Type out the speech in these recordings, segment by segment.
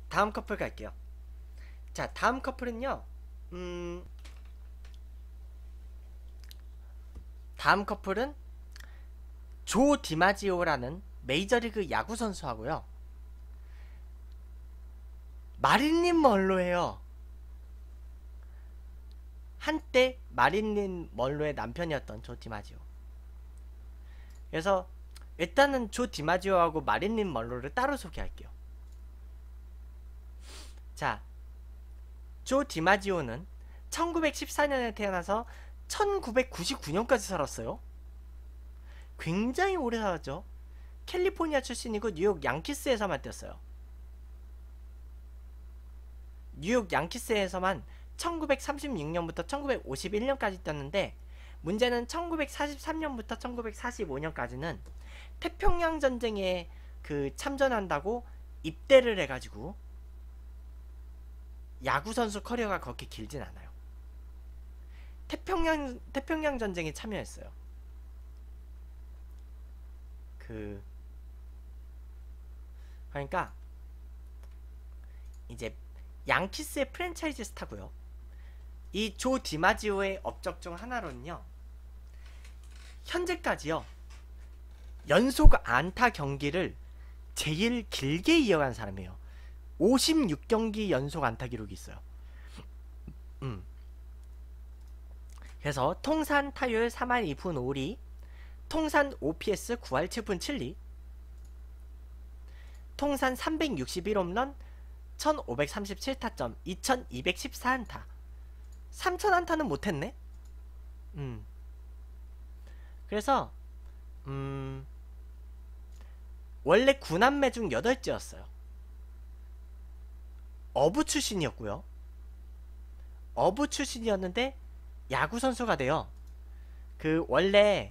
다음 커플 갈게요. 자, 다음 커플은요. 다음 커플은 조 디마지오라는 메이저리그 야구 선수하고요. 마릴린 먼로예요. 한때 마릴린 먼로의 남편이었던 조 디마지오. 그래서 일단은 조 디마지오하고 마릴린 먼로를 따로 소개할게요. 자, 조 디마지오는 1914년에 태어나서 1999년까지 살았어요. 굉장히 오래 살았죠. 캘리포니아 출신이고 뉴욕 양키스에서만 뛰었어요. 뉴욕 양키스에서만 1936년부터 1951년까지 뛰었는데, 문제는 1943년부터 1945년까지는 태평양 전쟁에 참전한다고 입대를 해가지고 야구 선수 커리어가 그렇게 길진 않아요. 태평양 전쟁에 참여했어요. 그러니까 이제 양키스의 프랜차이즈 스타고요. 이 조 디마지오의 업적 중 하나로는요, 현재까지요 연속 안타 경기를 제일 길게 이어간 사람이에요. 56경기 연속 안타 기록이 있어요. 음. 그래서 통산 타율 3할 2푼 5리, 통산 OPS 9할 7푼 7리, 통산 361홈런, 1537타점, 2214안타. 3000안타는 못했네? 그래서, 원래 구남매 중 8째였어요. 어부 출신이었고요. 어부 출신이었는데, 야구선수가 돼요. 원래,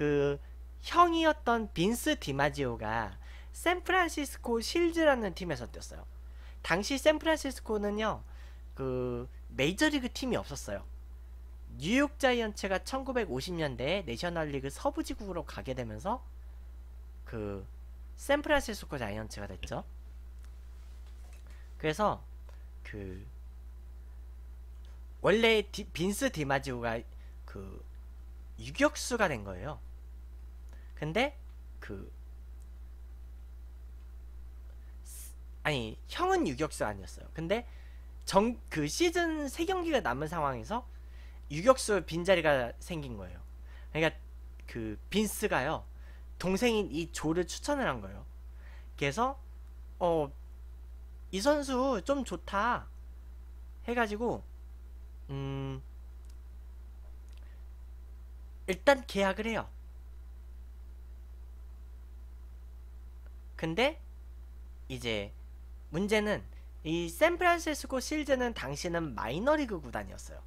형이었던 빈스 디마지오가 샌프란시스코 실즈라는 팀에서 뛰었어요. 당시 샌프란시스코는요, 메이저리그 팀이 없었어요. 뉴욕 자이언츠가 1950년대에 내셔널리그 서부지국으로 가게 되면서 샌프란시스코 자이언츠가 됐죠. 그래서 원래 빈스 디마지오가 유격수가 된 거예요. 근데 아니, 형은 유격수 아니었어요. 근데 시즌 3경기가 남은 상황에서 유격수 빈자리가 생긴 거예요. 그러니까 빈스가요, 동생인 이 조를 추천을 한 거예요. 그래서 이 선수 좀 좋다 해가지고 일단 계약을 해요. 근데 이제 문제는 이 샌프란시스코 실즈는 당시는 마이너리그 구단이었어요.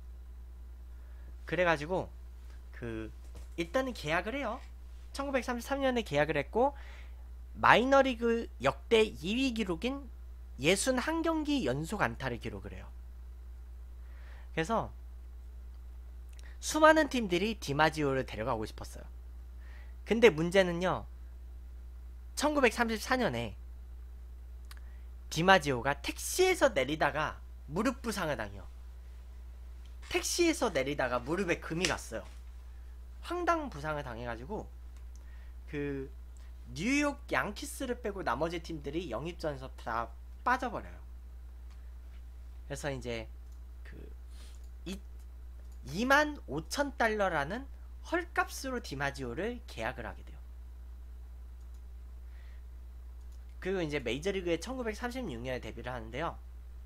그래가지고 일단은 계약을 해요. 1933년에 계약을 했고, 마이너리그 역대 2위 기록인 61경기 연속 안타를 기록을 해요. 그래서 수많은 팀들이 디마지오를 데려가고 싶었어요. 근데 문제는요, 1934년에 디마지오가 택시에서 내리다가 무릎 부상을 당해요. 택시에서 내리다가 무릎에 금이 갔어요. 황당 부상을 당해가지고 뉴욕 양키스를 빼고 나머지 팀들이 영입전에서 다 빠져버려요. 그래서 이제 25,000달러라는 헐값으로 디마지오를 계약을 하게 돼요. 그리고 이제 메이저리그에 1936년에 데뷔를 하는데요.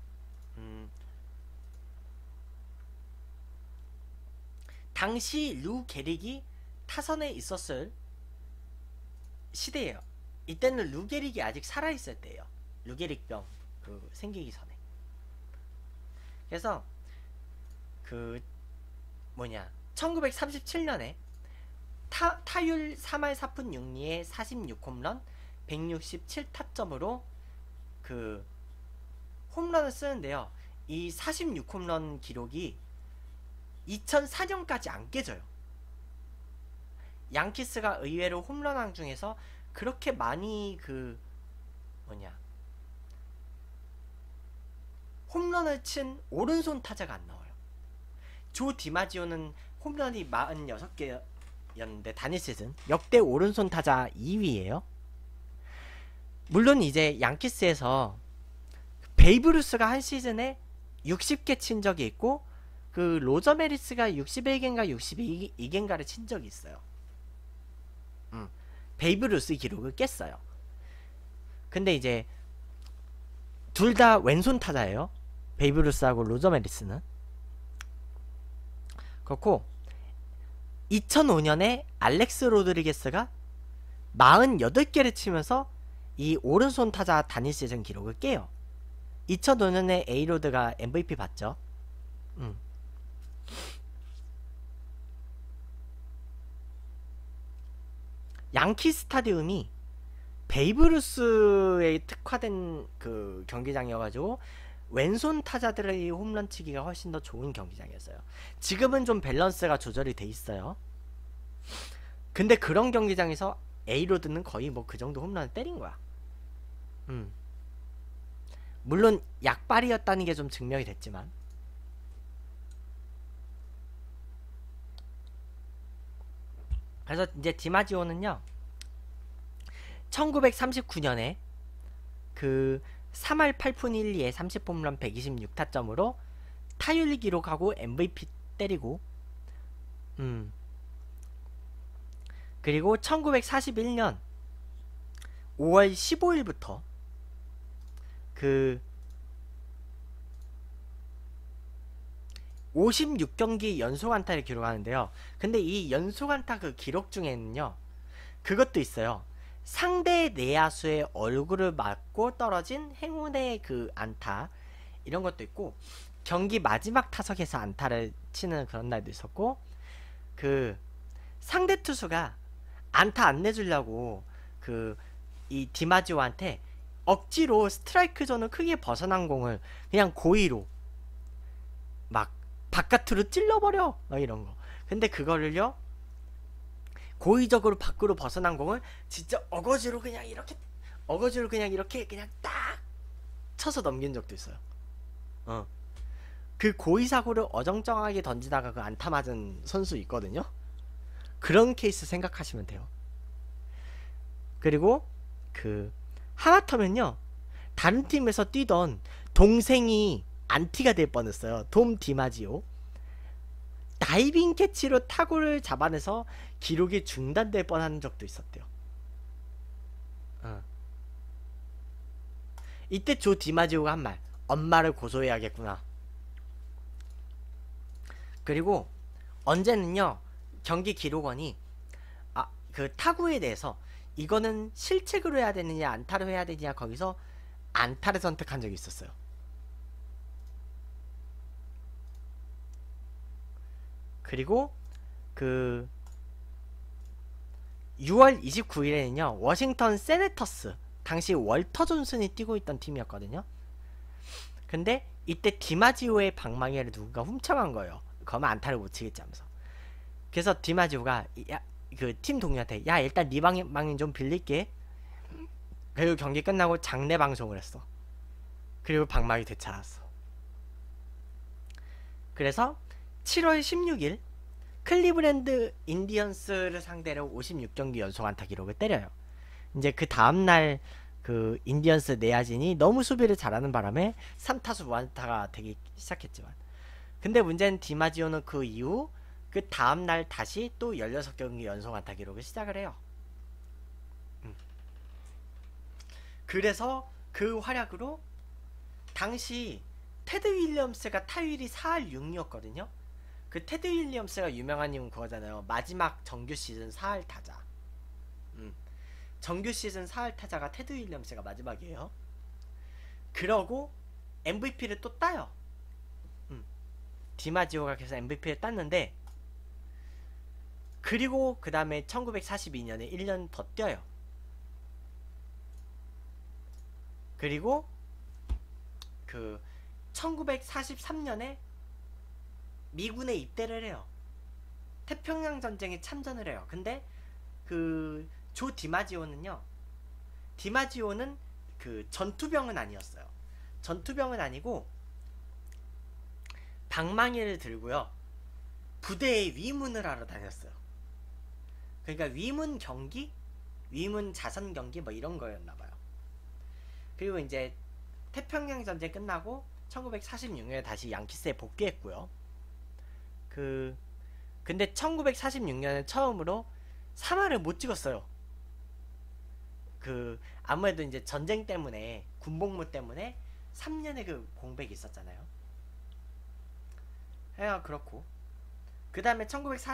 당시 루 게릭이 타선에 있었을 시대예요. 이때는 루 게릭이 아직 살아있을 때예요. 루 게릭병 생기기 전에. 그래서 1937년에 타율 3할 4푼 6리에 46홈런 167타점으로 홈런을 쓰는데요. 이 46홈런 기록이 2004년까지 안 깨져요. 양키스가 의외로 홈런왕 중에서 그렇게 많이 홈런을 친 오른손 타자가 안 나와요. 조 디마지오는 홈런이 46개였는데 단일 시즌 역대 오른손 타자 2위예요. 물론 이제 양키스에서 베이브 루스가 한 시즌에 60개 친 적이 있고 그 로저 메리스가 61개인가 62개인가를 친 적이 있어요. 베이브 루스 기록을 깼어요. 근데 이제 둘 다 왼손 타자예요. 베이브 루스하고 로저 메리스는. 그렇고 2005년에 알렉스 로드리게스가 48개를 치면서 이 오른손 타자 단일 시즌 기록을 깨요. 2005년에 에이로드가 MVP 받죠. 양키 스타디움이 베이브루스에 특화된 그 경기장이어가지고 왼손 타자들의 홈런 치기가 훨씬 더 좋은 경기장이었어요. 지금은 좀 밸런스가 조절이 돼 있어요. 근데 그런 경기장에서 에이로드는 거의 뭐 그 정도 홈런을 때린 거야. 물론 약발이었다는 게 좀 증명이 됐지만. 그래서 이제 디마지오는요 1939년에 그 3할 8푼 1리에 30홈런 126타점으로 타율 기록하고 MVP 때리고 그리고 1941년 5월 15일부터 그 56경기 연속 안타를 기록하는데요. 근데 이 연속 안타 그 기록 중에는요 그것도 있어요. 상대 내야수의 얼굴을 맞고 떨어진 행운의 그 안타 이런 것도 있고, 경기 마지막 타석에서 안타를 치는 그런 날도 있었고, 그 상대 투수가 안타 안 내주려고 그 이 디마지오한테 억지로 스트라이크 존을 크게 벗어난 공을 그냥 고의로 막 바깥으로 찔러버려 막 이런 거. 근데 그거를요 고의적으로 밖으로 벗어난 공을 진짜 어거지로 그냥 이렇게 그냥 딱 쳐서 넘긴 적도 있어요. 그 고의 사고를 어정쩡하게 던지다가 그 안타 맞은 선수 있거든요. 그런 케이스 생각하시면 돼요. 그리고 그 하마터면요 다른 팀에서 뛰던 동생이 안티가 될 뻔했어요. 돔 디마지오. 다이빙 캐치로 타구를 잡아내서 기록이 중단될 뻔한 적도 있었대요. 이때 조 디마지오가 한 말, 엄마를 고소해야겠구나. 그리고 언제는요 경기 기록원이 그 타구에 대해서 이거는 실책으로 해야 되느냐 안타로 해야 되느냐 거기서 안타를 선택한 적이 있었어요. 그리고 그 6월 29일에는요 워싱턴 세네터스, 당시 월터 존슨이 뛰고 있던 팀이었거든요. 근데 이때 디마지오의 방망이를 누군가 훔쳐간 거예요. 그러면 안타를 못 치겠지 하면서. 그래서 디마지오가 그 팀 동료한테 야 일단 네 방망이 좀 빌릴게. 그리고 경기 끝나고 장례 방송을 했어. 그리고 방망이 되찾았어. 그래서 7월 16일 클리브랜드 인디언스를 상대로 56경기 연속 안타 기록을 때려요. 이제 그 다음날 그 인디언스 내야진이 너무 수비를 잘하는 바람에 3타수 무안타가 되기 시작했지만, 근데 문제는 디마지오는 그 이후 그 다음날 다시 또 16경기 연속 안타 기록을 시작을 해요. 그래서 그 활약으로 당시 테드 윌리엄스가 타율이 4할 6리였거든요. 그 테드 윌리엄스가 유명한 이유는 그거잖아요. 마지막 정규 시즌 4할 타자. 정규 시즌 4할 타자가 테드 윌리엄스가 마지막이에요. 그러고 MVP를 또 따요. 디마지오가 계속 MVP를 땄는데, 그리고 그 다음에 1942년에 1년 더 뛰어요. 그리고 그 1943년에 미군에 입대를 해요. 태평양 전쟁에 참전을 해요. 근데 그 조 디마지오는 그 전투병은 아니었어요. 전투병은 아니고 방망이를 들고요. 부대에 위문을 하러 다녔어요. 그러니까 위문 경기? 위문 자선 경기 뭐 이런 거였나봐요. 그리고 이제 태평양 전쟁 끝나고 1946년에 다시 양키스에 복귀했고요. 근데 1946년에 처음으로 3화를 못 찍었어요. 아무래도 이제 전쟁 때문에, 군복무 때문에 3년의 그 공백이 있었잖아요. 그렇고 그 다음에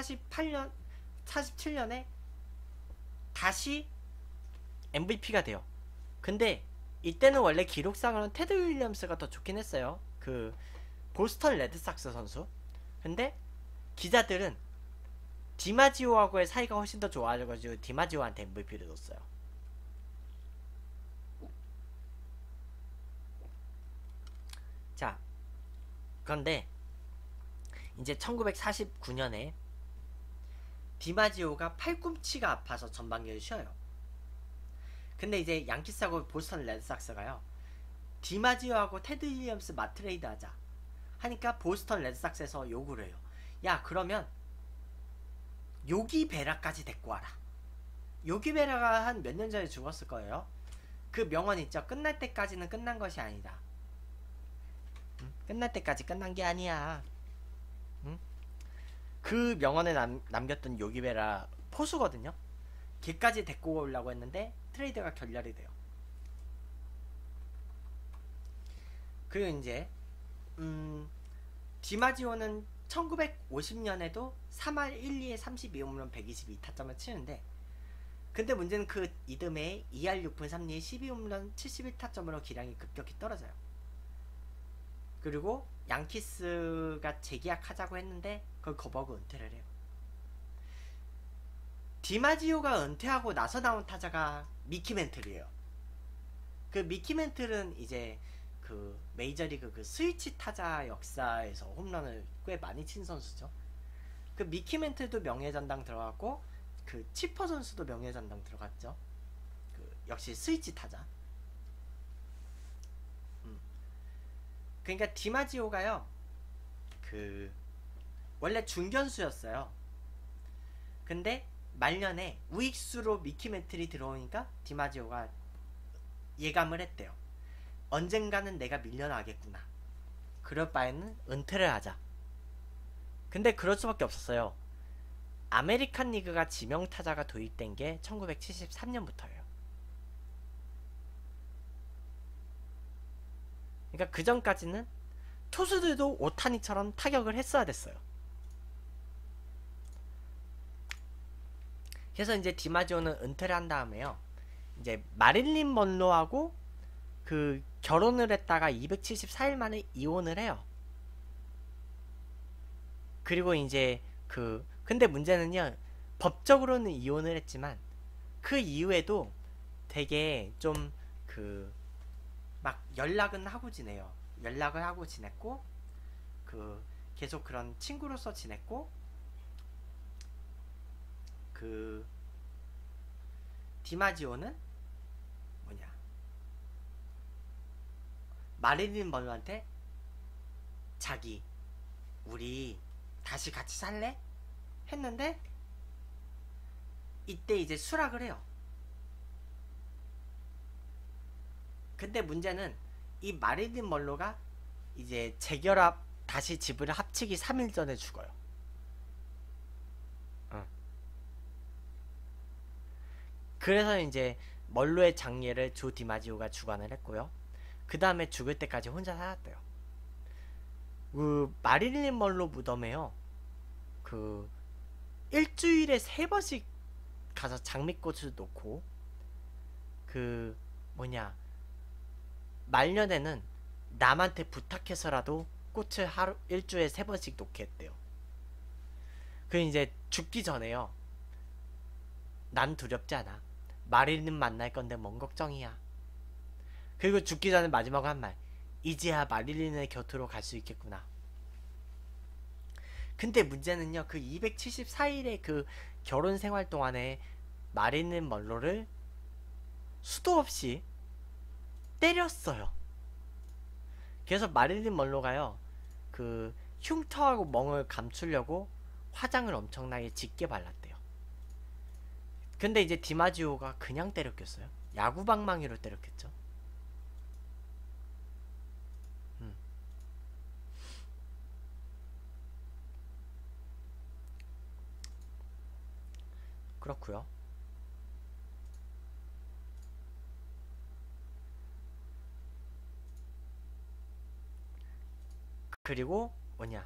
47년에 다시 MVP가 돼요. 근데 이때는 원래 기록상으로는 테드 윌리엄스가 더 좋긴 했어요. 보스턴 레드삭스 선수. 근데 기자들은 디마지오하고의 사이가 훨씬 더 좋아져가지고 디마지오한테 MVP를 줬어요. 자, 그런데 이제 1949년에 디마지오가 팔꿈치가 아파서 전반기를 쉬어요. 근데 이제 양키스하고 보스턴 레드삭스가요, 디마지오하고 테드 윌리엄스 맞트레이드 하자 하니까 보스턴 레드삭스에서 요구를 해요. 야, 그러면 요기 베라까지 데리고 와라. 요기 베라가 한 몇 년 전에 죽었을 거예요. 그 명언 있죠. 끝날 때까지는 끝난 것이 아니다. 응? 끝날 때까지 끝난 게 아니야. 응? 그 명언에 남겼던 요기 베라 포수거든요. 걔까지 데리고 오려고 했는데 트레이드가 결렬이 돼요. 그리고 이제 디마지오는 1950년에도 3할 1, 2에 32홈런 122타점을 치는데, 근데 문제는 그 이듬해 2할 6푼 3리에 12홈런 71타점으로 기량이 급격히 떨어져요. 그리고 양키스가 재계약하자고 했는데 그걸 거부하고 은퇴를 해요. 디마지오가 은퇴하고 나서 나온 타자가 미키 멘틀이에요. 그 미키 멘틀은 이제 메이저리그 스위치 타자 역사에서 홈런을 꽤 많이 친 선수죠. 미키 멘틀도 명예전당 들어갔고, 치퍼 선수도 명예전당 들어갔죠. 역시 스위치 타자. 그러니까 디마지오가요, 원래 중견수였어요. 근데 말년에 우익수로 미키 멘틀이 들어오니까 디마지오가 예감을 했대요. 언젠가는 내가 밀려나겠구나. 그럴 바에는 은퇴를 하자. 근데 그럴 수밖에 없었어요. 아메리칸 리그가 지명타자가 도입된 게 1973년부터예요. 그러니까 그 전까지는 투수들도 오타니처럼 타격을 했어야 됐어요. 그래서 이제 디마지오는 은퇴를 한 다음에요, 이제 마릴린 먼로하고 결혼을 했다가 274일 만에 이혼을 해요. 그리고 이제 근데 문제는요, 법적으로는 이혼을 했지만 그 이후에도 되게 좀 막 연락은 하고 지내요. 연락을 하고 지냈고, 계속 그런 친구로서 지냈고, 디마지오는 마릴린 먼로한테 자기, 우리 다시 같이 살래? 했는데 이때 이제 수락을 해요. 근데 문제는 이 마릴린 먼로가 이제 재결합, 다시 집을 합치기 3일 전에 죽어요. 그래서 이제 먼로의 장례를 조 디마지오가 주관을 했고요. 그 다음에 죽을 때까지 혼자 살았대요. 마릴린 먼로 무덤에요, 일주일에 3번씩 가서 장미꽃을 놓고, 말년에는 남한테 부탁해서라도 꽃을 일주일에 3번씩 놓게 했대요. 이제 죽기 전에요, 난 두렵지 않아. 마릴린 만날 건데 뭔 걱정이야. 그리고 죽기 전에 마지막으로 한 말, 이제야 마릴린의 곁으로 갈 수 있겠구나. 근데 문제는요, 274일의 결혼 생활 동안에 마릴린 먼로를 수도 없이 때렸어요. 그래서 마릴린 먼로가요, 흉터하고 멍을 감추려고 화장을 엄청나게 짙게 발랐대요. 근데 이제 디마지오가 그냥 때렸겠어요? 야구방망이로 때렸겠죠. 음, 그렇고요. 그리고 뭐냐,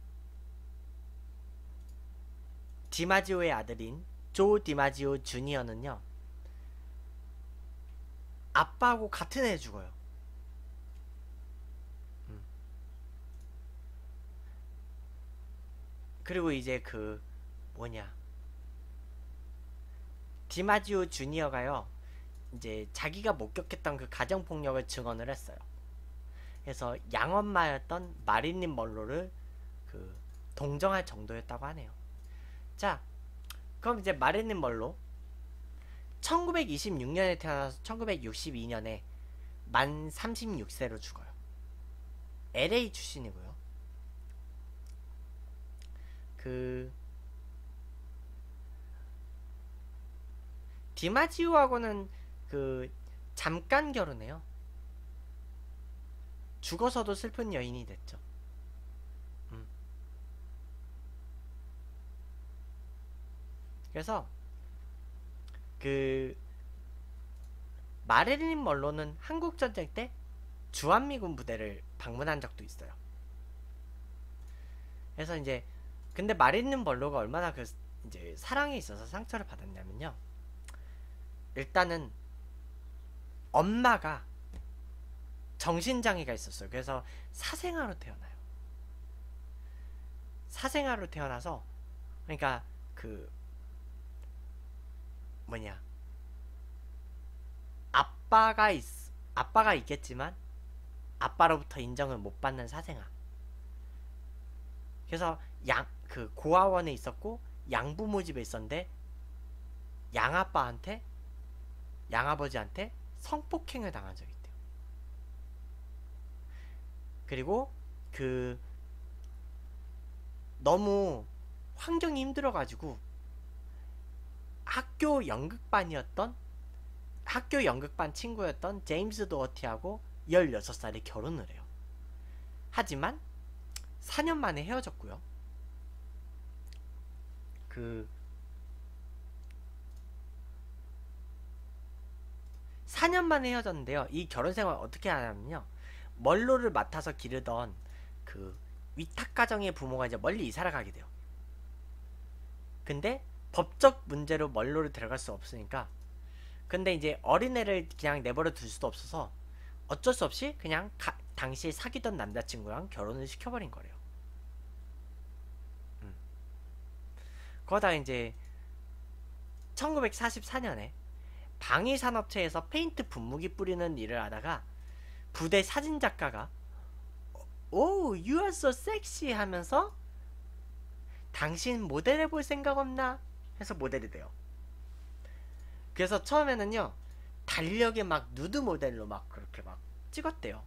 디마지오의 아들인 조 디마지오 주니어는요, 아빠하고 같은 애 죽어요. 음. 그리고 이제 그 뭐냐, 디마지오 주니어가요, 이제 자기가 목격했던 그 가정폭력을 증언을 했어요. 그래서 양엄마였던 마릴린 먼로를 그 동정할 정도였다고 하네요. 자, 그럼 이제 마릴린 먼로 1926년에 태어나서 1962년에 만 36세로 죽어요. LA 출신이고요. 그 디마지오하고는 그 잠깐 결혼해요. 죽어서도 슬픈 여인이 됐죠. 음. 그래서 그 마릴린 먼로는 한국 전쟁 때 주한미군 부대를 방문한 적도 있어요. 그래서 이제 근데 마릴린 먼로가 얼마나 그 이제 사랑에 있어서 상처를 받았냐면요. 일단은 엄마가 정신장애가 있었어요. 그래서 사생아로 태어나요. 사생아로 태어나서 그러니까 그 뭐냐, 아빠가 있 아빠가 있겠지만 아빠로부터 인정을 못 받는 사생아. 그래서 양 그 고아원에 있었고 양부모 집에 있었는데 양아빠한테 양아버지한테 성폭행을 당한 적이 있대요. 그리고 그 너무 환경이 힘들어가지고 학교 연극반 친구였던 제임스 도어티하고 16살에 결혼을 해요. 하지만 4년 만에 헤어졌고요. 그 4년 만에 헤어졌는데요. 이 결혼 생활 어떻게 하냐면요. 멀로를 맡아서 기르던 그 위탁 가정의 부모가 이제 멀리 이사를 가게 돼요. 근데 법적 문제로 멀로를 데려갈 수 없으니까, 근데 이제 어린애를 그냥 내버려 둘 수도 없어서 어쩔 수 없이 그냥 당시에 사귀던 남자친구랑 결혼을 시켜버린 거래요. 그러다 이제 1944년에 방위산업체에서 페인트 분무기 뿌리는 일을 하다가 부대 사진작가가 오, you are so sexy 하면서 당신 모델 해볼 생각 없나? 해서 모델이 돼요. 그래서 처음에는요, 달력에 막 누드 모델로 막 그렇게 막 찍었대요.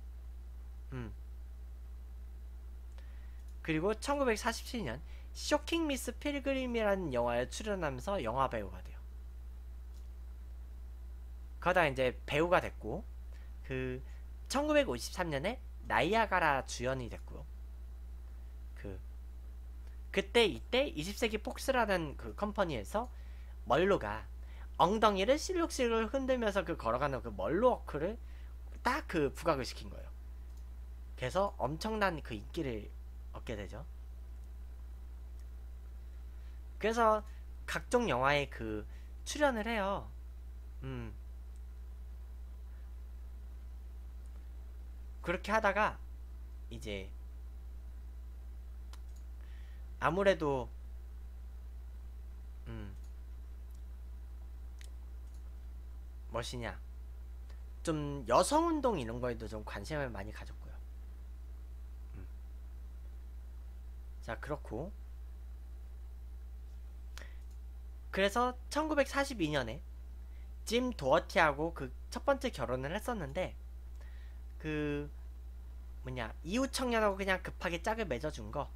그리고 1947년 쇼킹 미스 필그림이라는 영화에 출연하면서 영화 배우가 돼요. 그러다 이제 배우가 됐고, 그 1953년에 나이아가라 주연이 됐고요. 그때 이때 20세기 폭스라는 그 컴퍼니에서 멀로가 엉덩이를 실룩실룩 흔들면서 그 걸어가는 그 멀로 워크를 딱 그 부각을 시킨 거예요. 그래서 엄청난 그 인기를 얻게 되죠. 그래서 각종 영화에 그 출연을 해요. 그렇게 하다가 이제 아무래도 무엇이냐, 좀 여성운동 이런 거에도 좀 관심을 많이 가졌고요. 자, 그렇고 그래서 1942년에 짐 도어티하고 그 첫 번째 결혼을 했었는데, 그 이웃 청년하고 그냥 급하게 짝을 맺어준 거.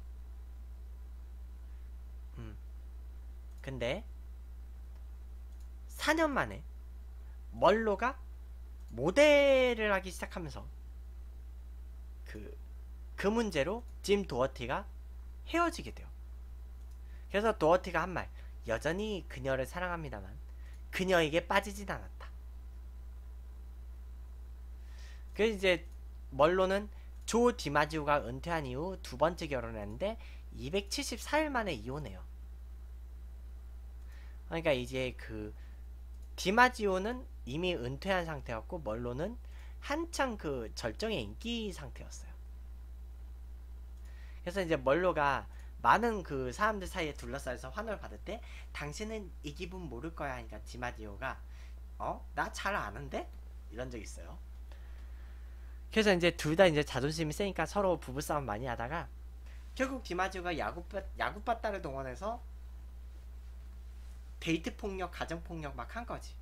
음. 근데 4년 만에 멀로가 모델을 하기 시작하면서 그, 그 문제로 짐 도어티가 헤어지게 돼요. 그래서 도어티가 한 말, 여전히 그녀를 사랑합니다만 그녀에게 빠지진 않았다. 그래서 이제 멀로는 조 디마지오가 은퇴한 이후 두 번째 결혼을 했는데 274일 만에 이혼해요. 그러니까 이제 그 디마지오는 이미 은퇴한 상태였고 멀로는 한창 그 절정의 인기 상태였어요. 그래서 이제 멀로가 많은 그 사람들 사이에 둘러싸여서 환호를 받을 때 당신은 이 기분 모를 거야 하니까 디마지오가 나 잘 아는데? 이런 적 있어요. 그래서 이제 둘 다 이제 자존심이 세니까 서로 부부싸움 많이 하다가 결국 디마지오가 야구빠따를 동원해서 데이트 폭력, 가정 폭력 막 한 거지.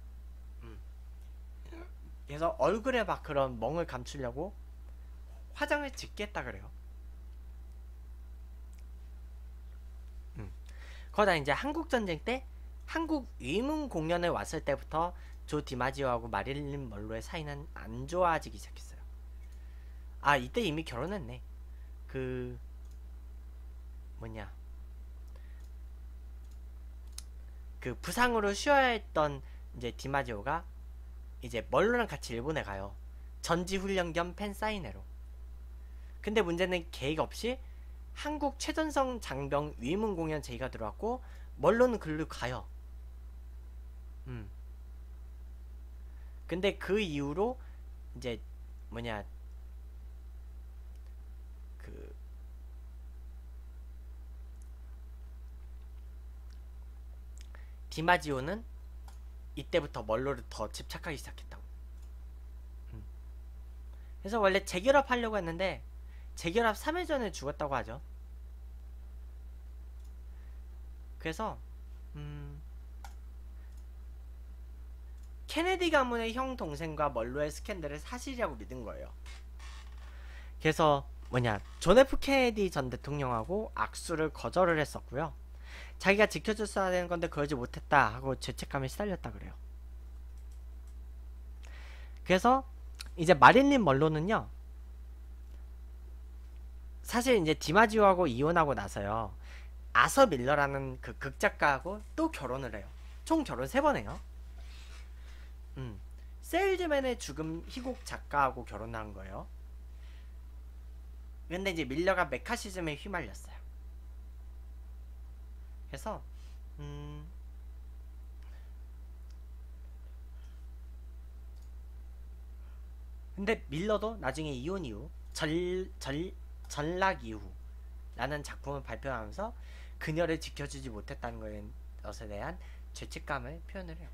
그래서 얼굴에 막 그런 멍을 감추려고 화장을 짓겠다 그래요. 거기다 이제 한국 전쟁 때 한국 위문 공연에 왔을 때부터 조 디마지오하고 마릴린 먼로의 사이는 안 좋아지기 시작했어요. 아, 이때 이미 결혼했네. 그 뭐냐, 그 부상으로 쉬어야 했던 이제 디마지오가 이제 멀로랑 같이 일본에 가요. 전지훈련 겸 팬사인회로. 근데 문제는 계획 없이 한국 최전성 장병 위문 공연 제의가 들어왔고 멀로는 글로 가요. 근데 그 이후로 이제 뭐냐, 그 디마지오는 이때부터 멀로를 더 집착하기 시작했다고. 그래서 원래 재결합 하려고 했는데 재결합 3일 전에 죽었다고 하죠. 그래서 케네디 가문의 형 동생과 멀로의 스캔들을 사실이라고 믿은 거예요. 그래서 존 F 케네디 전 대통령하고 악수를 거절을 했었고요. 자기가 지켜줬어야 되는 건데 그러지 못했다 하고 죄책감에 시달렸다 그래요. 그래서 이제 마릴린 먼로는요, 사실 이제 디마지오하고 이혼하고 나서요, 아서 밀러라는 그 극작가하고 또 결혼을 해요. 총 결혼 3번 해요. 세일즈맨의 죽음 희곡 작가하고 결혼한 거예요. 근데 이제 밀러가 메카시즘에 휘말렸어요. 그래서 근데 밀러도 나중에 이혼 이후 전락 이후 라는 작품을 발표하면서 그녀를 지켜주지 못했다는 것에 대한 죄책감을 표현을 해요.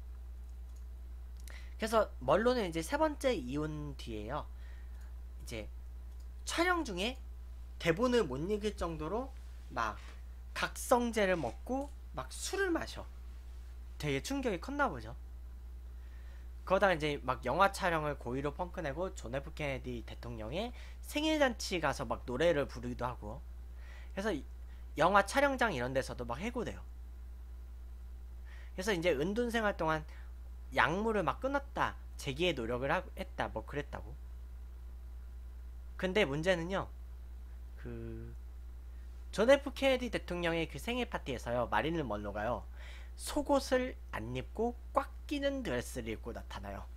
그래서 멀로는 이제 3번째 이혼 뒤에요, 이제 촬영 중에 대본을 못 읽을 정도로 막 각성제를 먹고 막 술을 마셔. 되게 충격이 컸나 보죠. 그러다가 이제 막 영화 촬영을 고의로 펑크내고 존 F 케네디 대통령의 생일잔치 가서 막 노래를 부르기도 하고. 그래서 영화 촬영장 이런 데서도 막 해고돼요. 그래서 이제 은둔 생활 동안 약물을 막 끊었다, 재기의 노력을 했다, 뭐 그랬다고. 근데 문제는요, 존 F 케네디 대통령의 그 생일 파티에서요, 마릴린 먼로가요, 속옷을 안 입고 꽉 끼는 드레스를 입고 나타나요.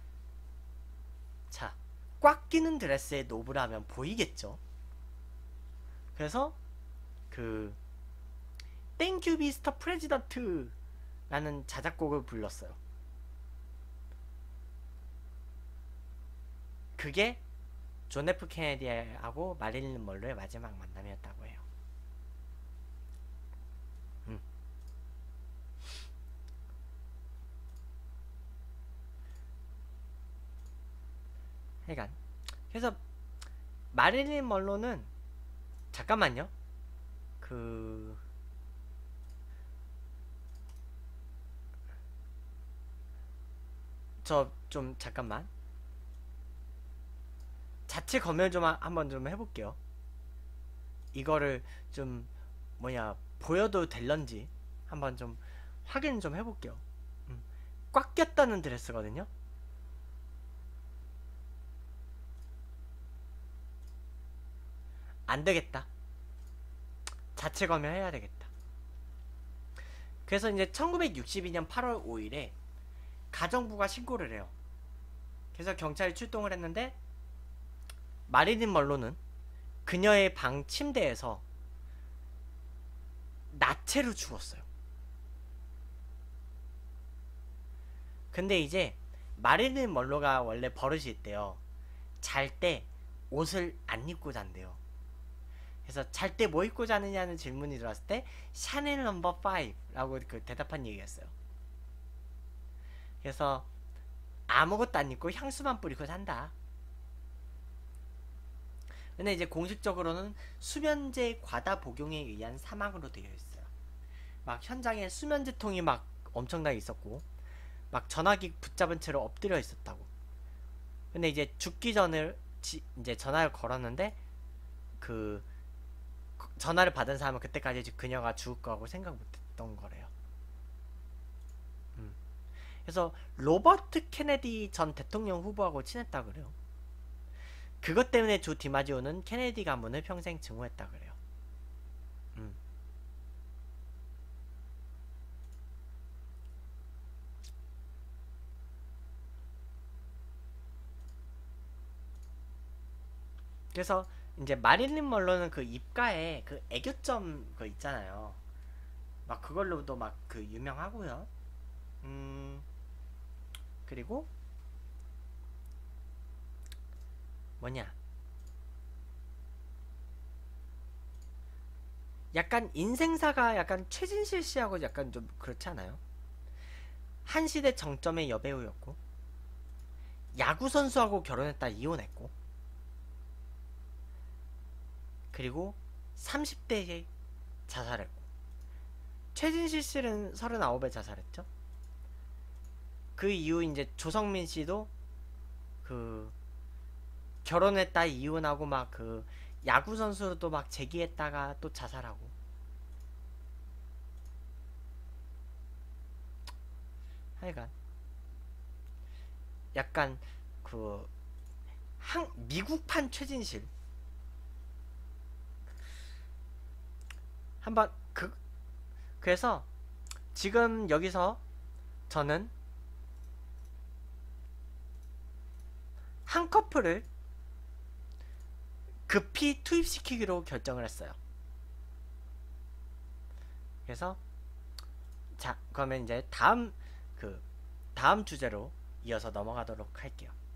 자, 꽉 끼는 드레스에 노브라면 보이겠죠? 그래서 땡큐 미스터 프레지던트 라는 자작곡을 불렀어요. 그게 존 F 케네디하고 마릴린 먼로의 마지막 만남이었다고 해요. 하여간 그래서 마릴린 먼로는, 잠깐만요, 저 좀 잠깐만, 자체 검열 좀 한번 좀 해볼게요. 이거를 좀 보여도 될런지 한번 좀 확인 좀 해볼게요. 꽉 꼈다는 드레스거든요. 안 되겠다. 자체 검열해야 되겠다. 그래서 이제 1962년 8월 5일에 가정부가 신고를 해요. 그래서 경찰이 출동을 했는데 마릴린 먼로는 그녀의 방 침대에서 나체로 죽었어요. 근데 이제 마릴린 먼로가 원래 버릇이 있대요. 잘 때 옷을 안 입고 잔대요. 그래서 잘 때 뭐 입고 자느냐는 질문이 들어왔을 때 샤넬 넘버 5라고 그 대답한 얘기였어요. 그래서 아무것도 안 입고 향수만 뿌리고 산다. 근데 이제 공식적으로는 수면제 과다 복용에 의한 사망으로 되어 있어요. 막 현장에 수면제통이 막 엄청나게 있었고 막 전화기 붙잡은 채로 엎드려 있었다고. 근데 이제 죽기 전에 이제 전화를 걸었는데 그 전화를 받은 사람은 그때까지 그녀가 죽을 거라고 생각 못했던 거래요. 그래서 로버트 케네디 전 대통령 후보하고 친했다 그래요. 그것 때문에 조 디마지오는 케네디 가문을 평생 증오했다 그래요. 그래서 이제 마릴린 먼로는 그 입가에 그 애교점 그 있잖아요. 막 그걸로도 막 그 유명하고요. 그리고 뭐냐, 약간 인생사가 약간 최진실 씨하고 약간 좀 그렇지 않아요? 한 시대 정점의 여배우였고 야구 선수하고 결혼했다 이혼했고 그리고 30대에 자살했고 최진실 씨는 39에 자살했죠. 그 이후 이제 조성민 씨도 그 결혼했다 이혼하고 막 그 야구 선수로도 막 재기했다가 또 자살하고 하여간 약간 그 미국판 최진실 한번 그래서 지금 여기서 저는 한 커플을 급히 투입시키기로 결정을 했어요. 그래서 자 그러면 이제 다음 주제로 이어서 넘어가도록 할게요.